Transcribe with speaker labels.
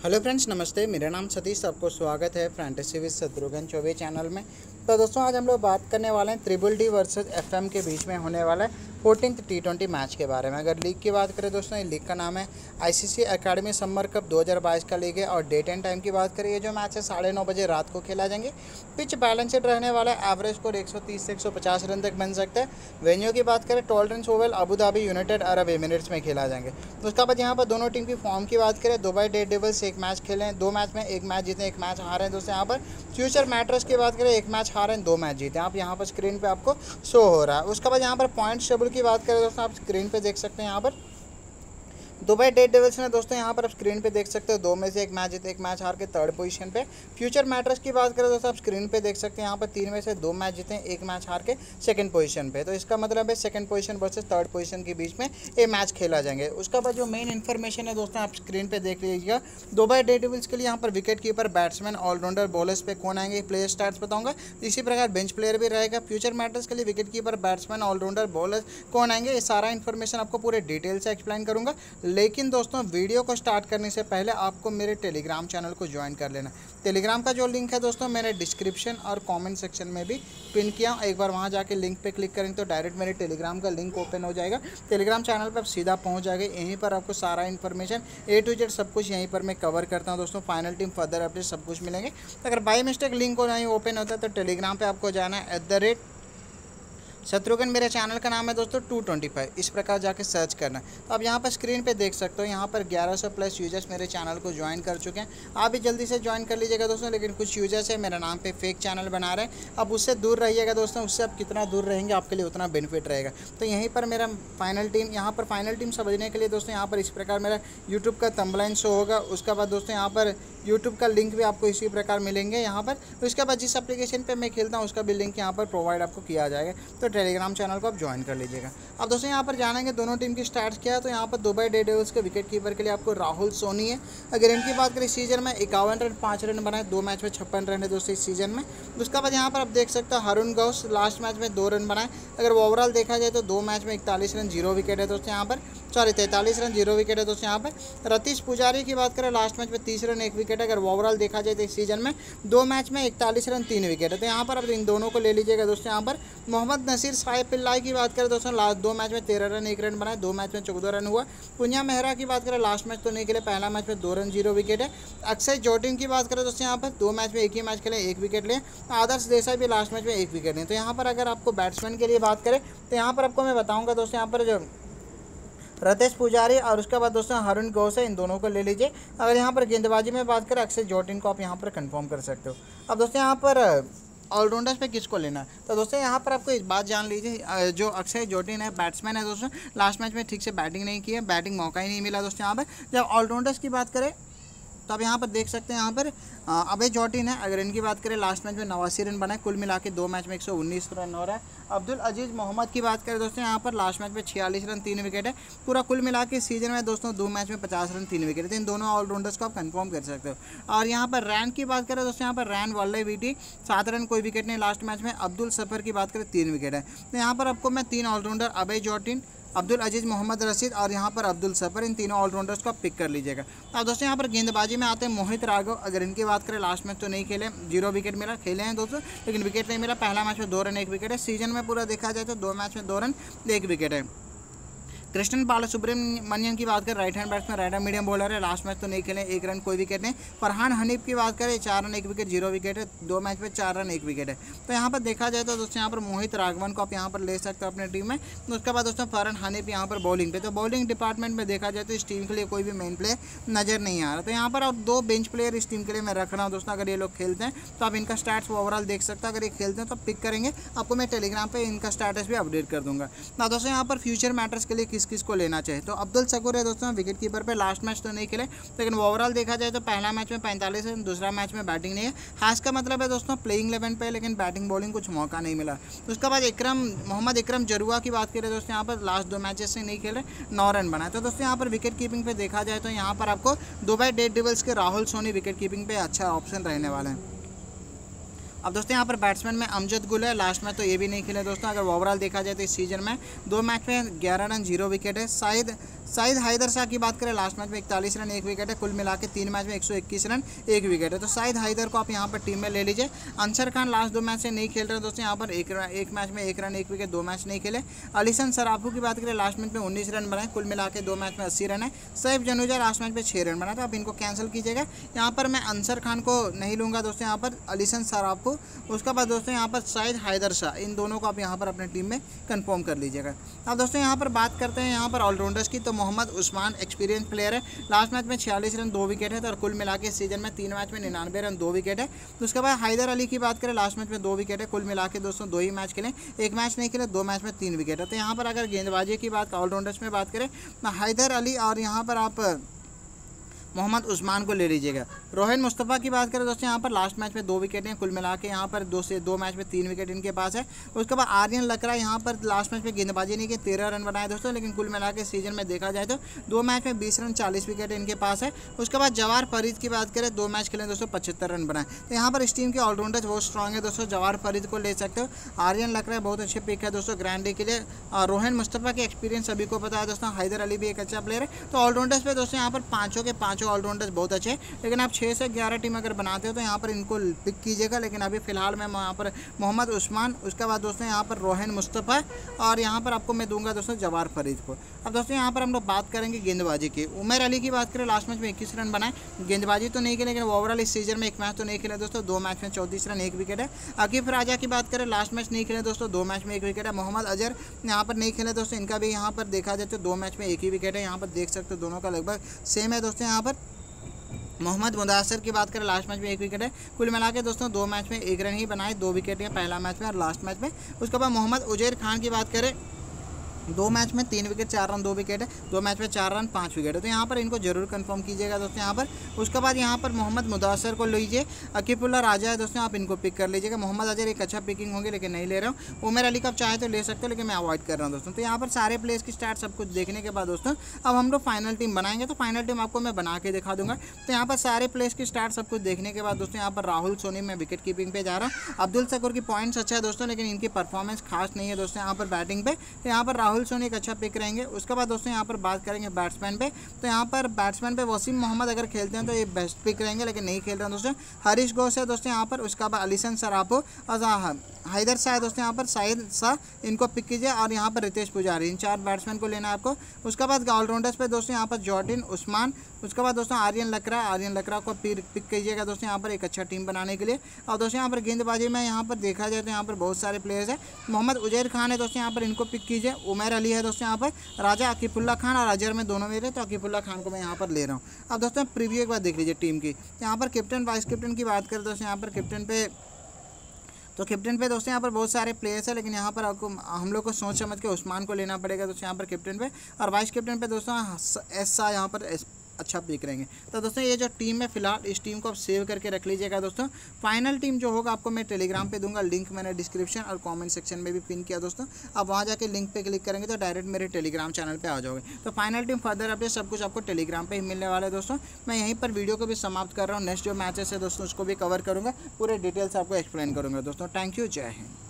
Speaker 1: Hello friends, नमस्ते। मेरा नाम सतीश, आपको स्वागत है fantasy with Shatrughan Chaubey channel में। तो दोस्तों, आज हम लोग बात करने वाले हैं ट्रिपल डी वर्सेस एफएम के बीच में होने वाला है 14th T20 मैच के बारे में। अगर लीग की बात करें दोस्तों, ये लीग का नाम है आईसीसी एकेडमी समर कप 2022 का लीग है। और डेट एंड टाइम की बात करें, ये जो मैच है 9:30 बजे रात को खेला जाएंगे। पिच बैलेंसड रहने वाला है, एवरेज स्कोर 130 से 150 रन तक बन सकता है। वेन्यू की बात करें, tolerance oval Abu Dhabi United Arab Emirates में खेला जाएंगे। उसके बाद यहाँ पर दोनों टीम की फॉर्म की बात करें, दुबई डेयरडेविल्स एक मैच खेले हैं, 2 मैच में 1 मैच जीते, 1 मैच हारे हैं। दोस्तों यहाँ पर फ्यूचर मैटर्स की बात करें, 1 मैच हारे हैं, 2 मैच जीते हैं। आप यहाँ पर स्क्रीन पे आपको शो हो रहा है। उसके बाद यहाँ पर पॉइंट टेबल की बात करें दोस्तों, आप स्क्रीन पे देख सकते हैं। यहाँ पर दुबई डेयरडेविल्स ने दोस्तों यहाँ पर आप स्क्रीन पे देख सकते हो 2 में से 1 मैच जीते, 1 मैच हार के 3rd पोजीशन पे। फ्यूचर मैटर्स की बात करें दोस्तों, आप स्क्रीन पे देख सकते हैं। यहाँ पर 3 में से 2 मैच जीते, 1 मैच हार के 2nd पोजीशन पे। तो इसका मतलब है 2nd position versus 3rd position के बीच में ये मैच खेला जाएंगे। उसके बाद जो मेन इन्फॉर्मेशन है दोस्तों, आप स्क्रीन पर देख लीजिएगा। दुबई डेयरडेविल्स के लिए यहाँ पर wicket keeper, batsman, allrounder, bowlers पे कौन आएंगे, प्लेयर स्टार्स बताऊँगा। इसी प्रकार बेंच प्लेयर भी रहेगा। फ्यूचर मैटर्स के लिए wicket keeper, batsman, allrounder, bowlers कौन आएंगे, ये सारा इन्फॉर्मेशन आपको पूरे डिटेल से एक्सप्लेन करूँगा। लेकिन दोस्तों, वीडियो को स्टार्ट करने से पहले आपको मेरे टेलीग्राम चैनल को ज्वाइन कर लेना। टेलीग्राम का जो लिंक है दोस्तों, मैंने डिस्क्रिप्शन और कमेंट सेक्शन में भी पिन किया। एक बार वहां जाके लिंक पे क्लिक करेंगे तो डायरेक्ट मेरे टेलीग्राम का लिंक ओपन हो जाएगा। टेलीग्राम चैनल पर आप सीधा पहुंच जाएंगे। यहीं पर आपको सारा इन्फॉर्मेशन A to Z सब कुछ यहीं पर मैं कवर करता हूं दोस्तों। फाइनल टीम, फर्दर अपडेट सब कुछ मिलेंगे। अगर बाई मिस्टेक लिंक को नहीं ओपन होता तो टेलीग्राम पर आपको जाना है शत्रुघ्न, मेरे चैनल का नाम है दोस्तों 225, इस प्रकार जाके सर्च करना। तो आप यहाँ पर स्क्रीन पे देख सकते हो, यहाँ पर 1100 प्लस यूजर्स मेरे चैनल को ज्वाइन कर चुके हैं। आप भी जल्दी से ज्वाइन कर लीजिएगा दोस्तों। लेकिन कुछ यूजर्स है मेरा नाम पे फेक चैनल बना रहे हैं, अब उससे दूर रहिएगा दोस्तों। उससे आप कितना दूर रहेंगे आपके लिए उतना बेनिफिट रहेगा। तो यहीं पर मेरा फाइनल टीम, यहाँ पर फाइनल टीम समझने के लिए दोस्तों, यहाँ पर इस प्रकार मेरा यूट्यूब का थंबनेल शो होगा। उसके बाद दोस्तों यहाँ पर यूट्यूब का लिंक भी आपको इसी प्रकार मिलेंगे यहाँ पर। उसके बाद जिस एप्लीकेशन पे मैं खेलता हूँ उसका भी लिंक यहाँ पर प्रोवाइड आपको किया जाएगा। तो टेलीग्राम चैनल को आप ज्वाइन कर लीजिएगा। अब दोस्तों यहाँ पर जानेंगे दोनों टीम की स्टार्ट क्या है। तो यहाँ पर दुबई डेयरडेविल्स के विकेट कीपर के लिए आपको राहुल सोनी है। अगर इनकी बात करें, सीजन में 51 रन 5 रन बनाए, 2 मैच में 56 रन है दोस्तों इस सीजन में। उसके बाद यहाँ पर आप देख सकते हैं हरुण गौस लास्ट मैच में 2 रन बनाए। अगर ओवरऑल देखा जाए तो 2 मैच में 41 रन 0 विकेट है दोस्तों यहाँ पर, 43 रन 0 विकेट है दोस्तों यहाँ पर। रतीश पुजारी की बात करें, लास्ट मैच में 30 रन 1 विकेट है। अगर ओवरऑल देखा जाए तो इस सीजन में 2 मैच में 41 रन 3 विकेट है। तो यहाँ पर आप इन दोनों को ले लीजिएगा दोस्तों। यहाँ पर मोहम्मद नसीर साइफुल्लाह की बात करें दोस्तों, लास्ट 2 मैच में 13 रन 1 रन बनाए, 2 मैच में 14 रन हुआ। पुनिया मेहरा की बात करें, लास्ट मैच तो नहीं खेले, पहला मैच में 2 रन 0 विकेट है। अक्षय जॉटिन की बात करें दोस्तों, यहाँ पर 2 मैच में एक ही मैच खेले, 1 विकेट लिए। आदर्श देसाई भी लास्ट मैच में 1 विकेट लिए। तो यहाँ पर अगर आपको बैट्समैन के लिए बात करें तो यहाँ पर आपको मैं बताऊँगा दोस्तों, यहाँ पर जो रतेश पुजारी और उसके बाद दोस्तों हरुण घोष है, इन दोनों को ले लीजिए। अगर यहाँ पर गेंदबाजी में बात करें, अक्षय जॉटिन को आप यहाँ पर कंफर्म कर सकते हो। अब दोस्तों यहाँ पर ऑलराउंडर्स पे किसको लेना है, तो दोस्तों यहाँ पर आपको एक बात जान लीजिए। जो अक्षय जॉटिन है, बैट्समैन है दोस्तों, लास्ट मैच में ठीक से बैटिंग नहीं की है, बैटिंग मौका ही नहीं मिला दोस्तों यहाँ पर। जब ऑलराउंडर्स की बात करें तो आप यहाँ पर देख सकते हैं, यहाँ पर अभय जॉटिन है। अगर इनकी बात करें, लास्ट मैच में 89 रन बनाए, कुल मिला के 2 मैच में 119 रन हो रहा है। अब्दुल अजीज़ मोहम्मद की बात करें दोस्तों, यहाँ पर लास्ट मैच में 46 रन 3 विकेट है। पूरा कुल मिला के सीजन में दोस्तों 2 मैच में 50 रन 3 विकेट है। तो इन दोनों ऑलराउंडर्स को आप कंफर्म कर सकते हो। और यहाँ पर रैन की बात करें दोस्तों, यहाँ पर रैन वल्ले वीटी 7 रन, कोई विकेट नहीं लास्ट मैच में। अब्दुल सफ़र की बात करें 3 विकेट है। तो यहाँ पर आपको मैं 3 ऑलराउंडर, अभय जॉटिन, अब्दुल अजीज़ मोहम्मद रशीद और यहाँ पर अब्दुल सफ़र, इन तीनों ऑलराउंडर्स को आप पिक कर लीजिएगा। अब दोस्तों यहाँ पर गेंदबाजी में आते हैं मोहित राघव। अगर इनकी बात करें, लास्ट मैच तो नहीं खेले, 0 विकेट मिला, खेले हैं दोस्तों लेकिन विकेट नहीं मिला। पहला मैच में 2 रन 1 विकेट है। सीजन में पूरा देखा जाए तो 2 मैच में 2 रन 1 विकेट है। कृष्णन बालासुब्रमण्यन की बात करें, right hand batsman, right hand medium bowler है, लास्ट मैच तो नहीं खेले, 1 रन कोई विकेट नहीं। फरहान हनीफ की बात करें, 4 रन 1 विकेट 0 विकेट है, 2 मैच में 4 रन 1 विकेट है। तो यहाँ पर देखा जाए तो दोस्तों यहाँ पर मोहित राघवन को आप यहाँ पर ले सकते हो अपने टीम में। उसके बाद दोस्तों फरहान हनीफ यहाँ पर बॉलिंग पे। तो बॉलिंग डिपार्टमेंट में देखा जाए तो इस टीम के लिए कोई भी मेन प्लेयर नजर नहीं आ रहा। तो यहाँ पर आप 2 बेंच प्लेयर इस टीम के लिए मैं रख रहा हूँ दोस्तों। अगर ये लोग खेलते हैं तो आप इनका स्टैट्स ओवरऑल देख सकते हो। अगर ये खेलते हैं तो पिक करेंगे, आपको मैं टेलीग्राम पर इनका स्टेटस भी अपडेट कर दूंगा। ना दोस्तों यहाँ पर फ्यूचर मैटर्स के लिए किस किस को लेना चाहिए, तो अब्दुल शकूर है दोस्तों विकेट कीपर पे। लास्ट मैच तो नहीं खेले, लेकिन ओवरऑल देखा जाए तो पहला मैच में 45 रन, दूसरा मैच में बैटिंग नहीं है। हाश का मतलब है दोस्तों प्लेइंग 11 पे, लेकिन बैटिंग बॉलिंग कुछ मौका नहीं मिला। उसके बाद मोहम्मद इकरम जरुआ की बात करें दोस्तों, यहाँ पर लास्ट 2 मैचेस से नहीं खेले, 9 रन बनाए। तो दोस्तों यहाँ पर विकेट कीपिंग पे देखा जाए तो यहाँ पर आपको दुबई डेयरडेविल्स के राहुल सोनी विकेट कीपिंग पे अच्छा ऑप्शन रहने वाले हैं। अब दोस्तों यहाँ पर बैट्समैन में अमजद गुल है, लास्ट में तो ये भी नहीं खेले दोस्तों। अगर ओवरऑल देखा जाए तो इस सीजन में 2 मैच में 11 रन 0 विकेट है। शायद शाहिद हैदर शाह की बात करें लास्ट मैच में 41 रन 1 विकेट है, कुल मिला के 3 मैच में 121 रन 1 विकेट है। तो शाहिद हैदर को आप यहाँ पर टीम में ले लीजिए। अंसर खान लास्ट 2 मैच से नहीं खेल रहे दोस्तों, यहाँ पर एक मैच में 1 रन 1 विकेट 2 मैच नहीं खेले। अलीसन सराफू की बात करें लास्ट मैच में 19 रन बनाए, कुल मिला के 2 मैच में 80 रन है। सैफ जनुजा लास्ट मैच में 6 रन बनाए, तो आप इनको कैंसिल कीजिएगा। यहाँ पर मैं अंसर खान को नहीं लूँगा दोस्तों, यहाँ पर अलीसन सराफू, उसके बाद दोस्तों यहाँ पर शाहिद हैदर शाह, इन दोनों को आप यहाँ पर अपने टीम में कंफर्म कर लीजिएगा। अब दोस्तों यहाँ पर बात करते हैं यहाँ पर ऑलराउंडर्स की, तो मोहम्मद उस्मान एक्सपीरियंस प्लेयर है, लास्ट मैच में 46 रन 2 विकेट है, तो और कुल मिला के सीजन में 3 मैच में 99 रन 2 विकेट है। तो उसके बाद हैदर अली की बात करें लास्ट मैच में 2 विकेट है, कुल मिला के दोस्तों 2 ही मैच खेले, 1 मैच नहीं खेले, 2 मैच में 3 विकेट है। तो यहाँ पर अगर गेंदबाजी की बात ऑलराउंडर्स में बात करें हैदर अली और यहाँ पर आप मोहम्मद उस्मान को ले लीजिएगा। रोहित मुस्तफ़ा की बात करें दोस्तों, यहाँ पर लास्ट मैच में 2 विकेट हैं, कुल मिला के यहाँ पर 2 मैच में 3 विकेट इनके पास है। उसके बाद आर्यन लकड़ा, यहाँ पर लास्ट मैच में गेंदबाजी नहीं की, 13 रन बनाए दोस्तों, लेकिन कुल मिला के सीजन में देखा जाए तो 2 मैच में 20 रन 40 विकेट इनके पास है। उसके बाद जवार फरीद की बात करें, 2 मैच खेले दोस्तों, 75 रन बनाए। तो यहाँ पर इस टीम के ऑलराउंडर्स बहुत स्ट्रॉन्ग है दोस्तों, जवार फरीद को ले सकते हो। आर्यन लकड़ा बहुत अच्छे पिक है दोस्तों ग्रैंड डे के लिए। रोहित मुस्तफ़ा के एक्सपीरियंस सभी को पता है दोस्तों, हैदर अली भी एक अच्छा प्लेयर है। तो ऑलराउंडर्स पे दोस्तों यहाँ पर पाँचों के पाँचों ऑलराउंडर्स बहुत, लेकिन आप 6 से 11 टीम अगर बनाते हो तो यहाँ पर इनको पिक कीजिएगा। लेकिन अभी फिलहाल मैं यहाँ पर मोहम्मद उस्मान, उसके बाद दोस्तों यहाँ पर रोहन मुस्तफ़ा, और यहाँ पर आपको मैं दूंगा दोस्तों जवार फरीद को। अब दोस्तों यहाँ पर हम लोग बात करेंगे गेंदबाजी की। उमर अली की बात करें लास्ट मैच में 21 रन बनाए, गेंदबाजी तो नहीं खेले, लेकिन ओवरऑल इस सीजन में 1 मैच तो नहीं खेले दोस्तों, 2 मैच में 34 रन 1 विकेट है। अकीफ राजा की बात करें लास्ट मैच नहीं खेले दोस्तों, 2 मैच में 1 विकेट है। मोहम्मद अजहर यहाँ पर नहीं खेले दोस्तों, इनका भी यहाँ पर देखा जाए तो 2 मैच में 1 ही विकेट है। यहाँ पर देख सकते हो दोनों का लगभग सेम है दोस्तों। यहाँ पर मोहम्मद मुदासिर की बात करें लास्ट मैच में 1 विकेट है, कुल मिला के दोस्तों 2 मैच में 1 रन ही बनाए, 2 विकेट है पहला मैच में और लास्ट मैच में। उसके बाद मोहम्मद उजैर खान की बात करें, 2 मैच में 3 विकेट 4 रन 2 विकेट है, 2 मैच में 4 रन 5 विकेट है। तो यहाँ पर इनको जरूर कंफर्म कीजिएगा दोस्तों यहाँ पर। उसके बाद यहाँ पर मोहम्मद मुदासिर को लीजिए। अकीफुल्ला राजा है दोस्तों, आप इनको पिक कर लीजिएगा। मोहम्मद अजहर एक अच्छा पिकिंग होगी, लेकिन नहीं ले रहा हूँ। उमर अली का आप चाहे तो ले सकते हो, लेकिन मैं अवॉइड कर रहा हूँ दोस्तों। तो यहाँ पर सारे प्लेयर्स की स्टार्ट सब कुछ देखने के बाद दोस्तों अब हम लोग फाइनल टीम बनाएंगे, तो फाइनल टीम आपको मैं बना के दिखा दूंगा। तो यहाँ पर सारे प्लेयर्स की स्टार्ट सब कुछ देखने के बाद दोस्तों यहाँ पर राहुल सोनी में विकेट कीपिंग पे जा रहा हूँ। अब्दुल शकूर की पॉइंट्स अच्छा है दोस्तों, लेकिन इनकी परफॉर्मेंस खास नहीं है दोस्तों यहाँ पर बैटिंग पे। तो यहाँ पर राहुल सोनी एक अच्छा पिक रहेंगे। उसके बाद दोस्तों यहाँ पर बात करेंगे बैट्समैन पे, तो यहाँ पर बैट्समैन पे वसीम मोहम्मद अगर खेलते हैं तो ये बेस्ट पिक रहेंगे, लेकिन नहीं खेल रहे हैं दोस्तों। हरीश घोष है दोस्तों यहाँ पर। उसके बाद अलीसन सराफो और हैदर शाह है दोस्तों यहाँ पर, शाहिद शाह, इनको पिक कीजिए। और यहाँ पर रितेश पुजारी, इन 4 बैट्समैन को लेना है आपको। उसके बाद ऑलराउंडर्स पे दोस्तों यहाँ पर जॉर्डिन उस्मान, उसके बाद दोस्तों आर्यन लकड़ा को पिक कीजिएगा दोस्तों यहाँ पर एक अच्छा टीम बनाने के लिए। और दोस्तों यहाँ पर गेंदबाजी में यहाँ पर देखा जाए तो यहाँ पर बहुत सारे प्लेयर्स हैं। मोहम्मद उजैर खान है दोस्तों यहाँ पर, इनको पिक कीजिए। उमर अली है दोस्तों यहाँ पर, राजा अकीफुल्ला खान और अजहर में दोनों मेरे, तो अकीफुल्ला खान को मैं यहाँ पर ले रहा हूँ। अब दोस्तों प्रीव्यू एक बार देख लीजिए टीम की। यहाँ पर कैप्टन वाइस कैप्टन की बात करें दोस्तों, यहाँ पर कैप्टन पे दोस्तों यहाँ पर बहुत सारे प्लेयर्स हैं, लेकिन यहाँ पर आपको हम लोग को सोच समझ के उस्मान को लेना पड़ेगा दोस्तों यहाँ पर कैप्टन पे। और वाइस कैप्टन पे दोस्तों एस शाह यहाँ पर अच्छा पिक रहेंगे। तो दोस्तों ये जो टीम है फिलहाल, इस टीम को आप सेव करके रख लीजिएगा दोस्तों। फाइनल टीम जो होगा आपको मैं टेलीग्राम पे दूंगा, लिंक मैंने डिस्क्रिप्शन और कमेंट सेक्शन में भी पिन किया दोस्तों। आप वहाँ जाके लिंक पे क्लिक करेंगे तो डायरेक्ट मेरे टेलीग्राम चैनल पे आ जाओगे। तो फाइनल टीम फर्दर अपडेट सब कुछ आपको टेलीग्राम पे ही मिलने वाला है दोस्तों। मैं यहीं पर वीडियो को भी समाप्त कर रहा हूँ। नेक्स्ट जो मैचेस है दोस्तों उसको भी कवर करूँगा, पूरे डिटेल्स आपको एक्सप्लेन करूँगा दोस्तों। थैंक यू, जय हिंद।